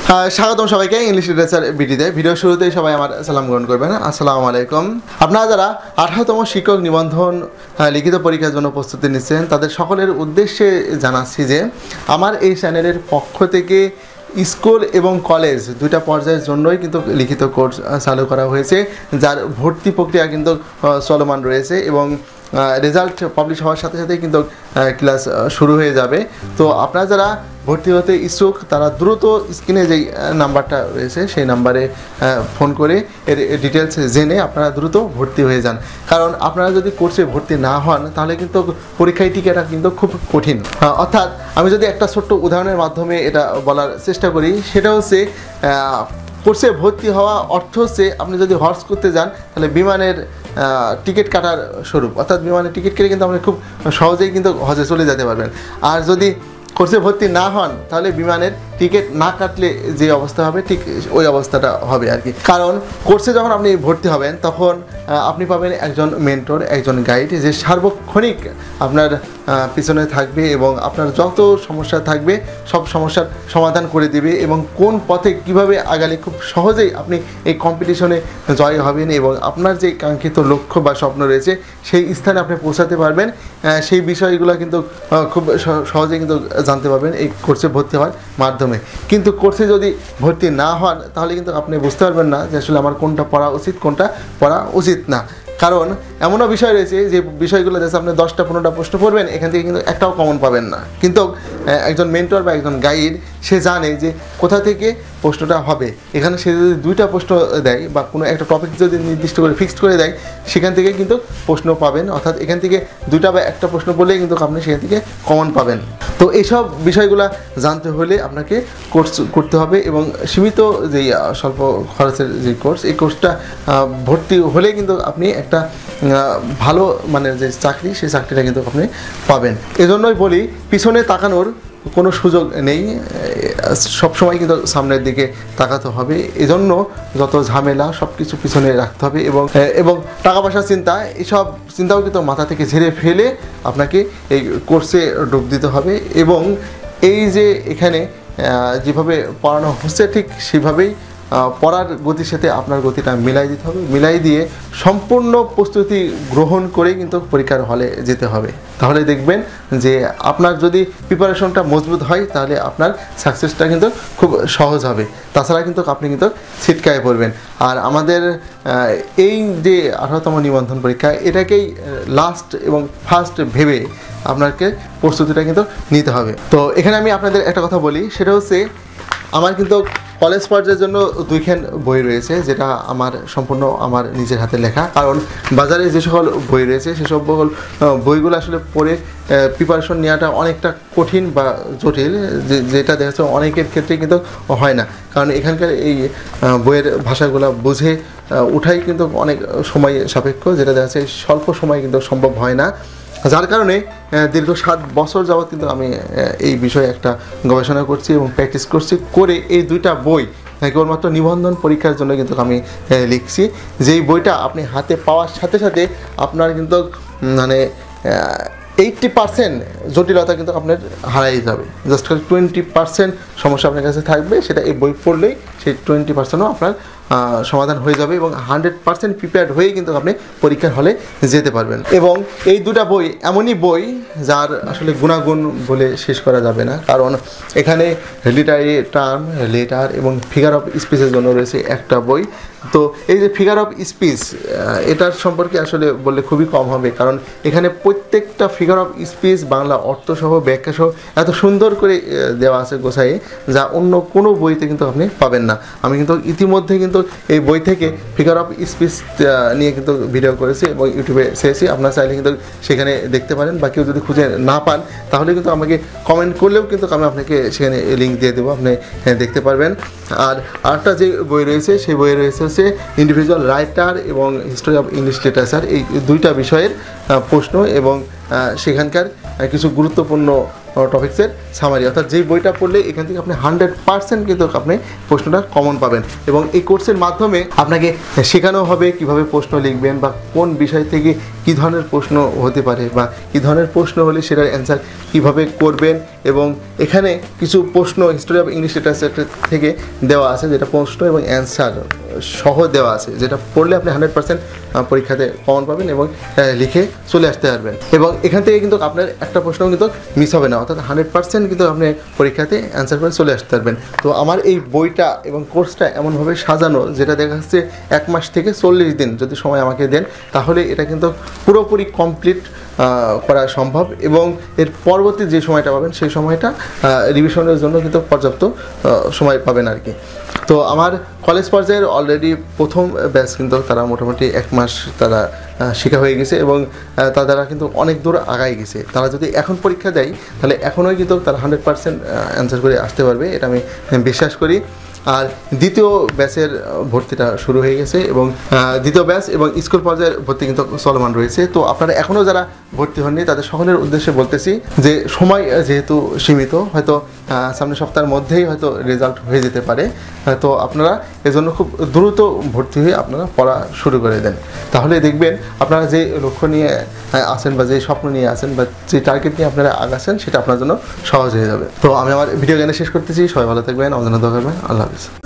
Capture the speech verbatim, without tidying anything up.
স্বাগতম সবাইকে English literature বিডিতে। Video শুরুতেই সবাই আমার সালাম গ্রহণ করবেন। আসসালামু আলাইকুম। আপনারা যারা আঠারোতম শিক্ষক নিবন্ধন লিখিত পরীক্ষার জন্য প্রস্তুতি নিচ্ছেন তাদের সকলের উদ্দেশ্যে জানাচ্ছি যে আমার এই চ্যানেলের পক্ষ থেকে স্কুল এবং কলেজ দুইটা পর্যায়ের জন্যই কিন্তু লিখিত কোর্স চালু করা হয়েছে, যার ভর্তি প্রক্রিয়া কিন্তু চলমান রয়েছে এবং রেজাল্ট পাবলিশ হওয়ার সাথে সাথেই কিন্তু ক্লাস শুরু হয়ে যাবে। তো আপনারা যারা ভর্তি হতে ইচ্ছুক তারা দ্রুত স্ক্রিনে যেই নাম্বারটা রয়েছে সেই নাম্বারে ফোন করে এর ডিটেলস জেনে আপনারা দ্রুত ভর্তি হয়ে যান, কারণ আপনারা যদি কোর্সে ভর্তি না হন তাহলে কিন্তু পরীক্ষায় টিকাটা কিন্তু খুব কঠিন। অর্থাৎ আমি যদি একটা ছোট্ট উদাহরণের মাধ্যমে এটা বলার চেষ্টা করি, সেটা হচ্ছে কোর্সে ভর্তি হওয়া অর্থ হচ্ছে আপনি যদি হর্স করতে যান তাহলে বিমানের টিকিট কাটার স্বরূপ, অর্থাৎ বিমানের টিকিট কেটে কিন্তু আপনি খুব সহজেই কিন্তু হজে চলে যেতে পারবেন। আর যদি কোর্সে ভর্তি না হন তাহলে বিমানের টিকিট না কাটলে যে অবস্থা হবে ঠিক ওই অবস্থাটা হবে আর কি। কারণ কোর্সে যখন আপনি ভর্তি হবেন তখন আপনি পাবেন একজন মেন্টর, একজন গাইড, যে সার্বক্ষণিক আপনার পিছনে থাকবে এবং আপনার যত সমস্যা থাকবে সব সমস্যার সমাধান করে দেবে এবং কোন পথে কিভাবে আগালে খুব সহজেই আপনি এই কম্পিটিশনে জয় হবেন এবং আপনার যে কাঙ্ক্ষিত লক্ষ্য বা স্বপ্ন রয়েছে সেই স্থানে আপনি পৌঁছাতে পারবেন, সেই বিষয়গুলো কিন্তু খুব সহজেই কিন্তু জানতে পারবেন এই কোর্সে ভর্তি হওয়ার মাধ্যমে। কিন্তু কোর্সে যদি ভর্তি না হন তাহলে কিন্তু আপনি বুঝতে পারবেন না যে আসলে আমার কোনটা পড়া উচিত কোনটা পড়া উচিত না। কারণ এমনও বিষয় রয়েছে যে বিষয়গুলো যাচ্ছে আপনি দশটা পনেরোটা প্রশ্ন পড়বেন, এখান থেকে কিন্তু একটাও কমন পাবেন না। কিন্তু একজন মেন্টর বা একজন গাইড সে জানে যে কোথা থেকে প্রশ্নটা হবে। এখানে সে যদি দুইটা প্রশ্ন দেয় বা কোনো একটা টপিক যদি নির্দিষ্ট করে ফিক্সড করে দেয় সেখান থেকে কিন্তু প্রশ্ন পাবেন, অর্থাৎ এখান থেকে দুইটা বা একটা প্রশ্ন বললেই কিন্তু আপনি সেখান থেকে কমন পাবেন। তো এইসব বিষয়গুলো জানতে হলে আপনাকে কোর্স করতে হবে এবং সীমিত যেই স্বল্প খরচের যে কোর্স, এই কোর্সটা ভর্তি হলে কিন্তু আপনি একটা ভালো মানের যে চাকরি সেই চাকরিটা কিন্তু আপনি পাবেন। এজন্যই বলি পিছনে তাকানোর কোনো সুযোগ নেই, সবসময় কিন্তু সামনের দিকে তাকাতে হবে। এজন্য যত ঝামেলা সব কিছু পিছনে রাখতে হবে এবং এবং টাকা পয়সার চিন্তা এসব চিন্তাও কিন্তু মাথা থেকে ঝেড়ে ফেলে আপনাকে এই কোর্সে ডুব দিতে হবে এবং এই যে এখানে যেভাবে পড়ানো হচ্ছে ঠিক সেভাবেই পড়ার গতির সাথে আপনার গতিটা মিলাই দিতে হবে, মিলাই দিয়ে সম্পূর্ণ প্রস্তুতি গ্রহণ করে কিন্তু পরীক্ষার হলে যেতে হবে। তাহলে দেখবেন যে আপনার যদি প্রিপারেশনটা মজবুত হয় তাহলে আপনার সাকসেসটা কিন্তু খুব সহজ হবে। তাছাড়া কিন্তু আপনি কিন্তু ছিটকায় পড়বেন। আর আমাদের এই যে আঠারোতম নিবন্ধন পরীক্ষা এটাকেই লাস্ট এবং ফার্স্ট ভেবে আপনাকে প্রস্তুতিটা কিন্তু নিতে হবে। তো এখানে আমি আপনাদের একটা কথা বলি, সেটা হচ্ছে আমার কিন্তু কলেজ পর্যায়ের জন্য দুইখান বই রয়েছে, যেটা আমার সম্পূর্ণ আমার নিজের হাতে লেখা। কারণ বাজারে যে সকল বই রয়েছে সেসব বইগুলো আসলে পড়ে প্রিপারেশন নেওয়াটা অনেকটা কঠিন বা জটিল, যেটা দেখা যাচ্ছে অনেকের ক্ষেত্রে কিন্তু হয় না। কারণ এখানকার এই বইয়ের ভাষাগুলো বুঝে উঠাই কিন্তু অনেক সময় সাপেক্ষ, যেটা দেখা যাচ্ছে স্বল্প সময় কিন্তু সম্ভব হয় না। যার কারণে দীর্ঘ সাত বছর যাবৎ কিন্তু আমি এই বিষয়ে একটা গবেষণা করছি এবং প্র্যাকটিস করছি করে এই দুইটা বই কেবলমাত্র নিবন্ধন পরীক্ষার জন্য কিন্তু আমি লিখছি, যেই বইটা আপনি হাতে পাওয়ার সাথে সাথে আপনার কিন্তু মানে এইটটি পার্সেন্ট জটিলতা কিন্তু আপনার হারাই যাবে। জাস্ট খালি টোয়েন্টি পার্সেন্ট সমস্যা আপনার কাছে থাকবে, সেটা এই বই পড়লেই সেই টোয়েন্টি পার্সেন্টও আপনার সমাধান হয়ে যাবে এবং হান্ড্রেড পার্সেন্ট প্রিপেয়ার্ড হয়ে কিন্তু আপনি পরীক্ষার হলে যেতে পারবেন। এবং এই দুটা বই এমনই বই যার আসলে গুণাগুণ বলে শেষ করা যাবে না, কারণ এখানে লিটারি টার্ম, লেটার এবং ফিগার অফ স্পিচের জন্য রয়েছে একটা বই। তো এই যে ফিগার অফ স্পিচ এটার সম্পর্কে আসলে বললে খুবই কম হবে, কারণ এখানে প্রত্যেকটা ফিগার অফ স্পিচ বাংলা অর্থসহ ব্যাখ্যাসহ এত সুন্দর করে দেওয়া আছে গোছায়ে, যা অন্য কোনো বইতে কিন্তু আপনি পাবেন না। আমি কিন্তু ইতিমধ্যে কিন্তু এই বই থেকে ফিগার অফ স্পিচ নিয়ে কিন্তু ভিডিও করেছি এবং ইউটিউবে ছেড়েছি, আপনারা চাইলে কিন্তু সেখানে দেখতে পারেন। বা কেউ যদি খুঁজে না পান তাহলে কিন্তু আমাকে কমেন্ট করলেও কিন্তু আমি আপনাকে সেখানে লিঙ্ক দিয়ে দেবো, আপনি দেখতে পারবেন। আর আরেকটা যে বই রয়েছে সেই বইয়ে রয়েছে হচ্ছে ইন্ডিভিজুয়াল রাইটার এবং হিস্টোরি অফ ইংলিশ লিটারেচার, এই দুইটা বিষয়ের প্রশ্ন এবং সেখানকার কিছু গুরুত্বপূর্ণ টপিক্সের সামারি, অর্থাৎ যেই বইটা পড়লে এখান থেকে আপনি হান্ড্রেড পার্সেন্ট কিন্তু আপনি প্রশ্নটা কমন পাবেন। এবং এই কোর্সের মাধ্যমে আপনাকে শেখানো হবে কিভাবে প্রশ্ন লিখবেন বা কোন বিষয় থেকে কী ধরনের প্রশ্ন হতে পারে বা কী ধরনের প্রশ্ন হলে সেটার অ্যান্সার কীভাবে করবেন। এবং এখানে কিছু প্রশ্ন হিস্টোরি অফ ইংলিশ লিটারেচার থেকে দেওয়া আছে, যেটা প্রশ্ন এবং অ্যান্সার সহ দেওয়া আছে, যেটা পড়লে আপনি হান্ড্রেড পার্সেন্ট পরীক্ষাতে কমন পাবেন এবং লিখে চলে আসতে পারবেন। এবং এখান থেকে কিন্তু আপনার একটা প্রশ্ন কিন্তু মিস হবে না, অর্থাৎ হান্ড্রেড পার্সেন্ট কিন্তু আপনি পরীক্ষাতে অ্যান্সার করে চলে আসতে পারবেন। তো আমার এই বইটা এবং কোর্সটা এমনভাবে সাজানো, যেটা দেখা যাচ্ছে এক মাস থেকে চল্লিশ দিন যদি সময় আমাকে দেন, তাহলে এটা কিন্তু পুরোপুরি কমপ্লিট করা সম্ভব। এবং এর পরবর্তী যে সময়টা পাবেন সেই সময়টা রিভিশনের জন্য কিন্তু পর্যাপ্ত সময় পাবেন আর কি। তো আমার কলেজ পর্যায়ের অলরেডি প্রথম ব্যাচ কিন্তু তারা মোটামুটি এক মাস তারা শেখা হয়ে গেছে এবং তারা কিন্তু অনেক দূর আগায় গেছে। তারা যদি এখন পরীক্ষা দেয় তাহলে এখনও কিন্তু তারা হান্ড্রেড পার্সেন্ট অ্যান্সার করে আসতে পারবে, এটা আমি বিশ্বাস করি। আর দ্বিতীয় ব্যাচের ভর্তিটা শুরু হয়ে গেছে এবং দ্বিতীয় ব্যাচ এবং স্কুল পর্যায়ের ভর্তি কিন্তু চলমান রয়েছে। তো আপনারা এখনও যারা ভর্তি হননি তাদের সকলের উদ্দেশ্যে বলতেছি যে সময় যেহেতু সীমিত, হয়তো সামনের সপ্তাহের মধ্যেই হয়তো রেজাল্ট হয়ে যেতে পারে, তো আপনারা এজন্য খুব দ্রুত ভর্তি হয়ে আপনারা পড়া শুরু করে দেন। তাহলে দেখবেন আপনারা যে লক্ষ্য নিয়ে আসেন বা যে স্বপ্ন নিয়ে আসেন বা যে টার্গেট নিয়ে আপনারা আগাচ্ছেন সেটা আপনার জন্য সহজ হয়ে যাবে। তো আমি আমার ভিডিও জ্ঞানে শেষ করতেছি। সবাই ভালো থাকবেন, আমাদের দোয়া করবেন। আল্লাহ হাফিজ।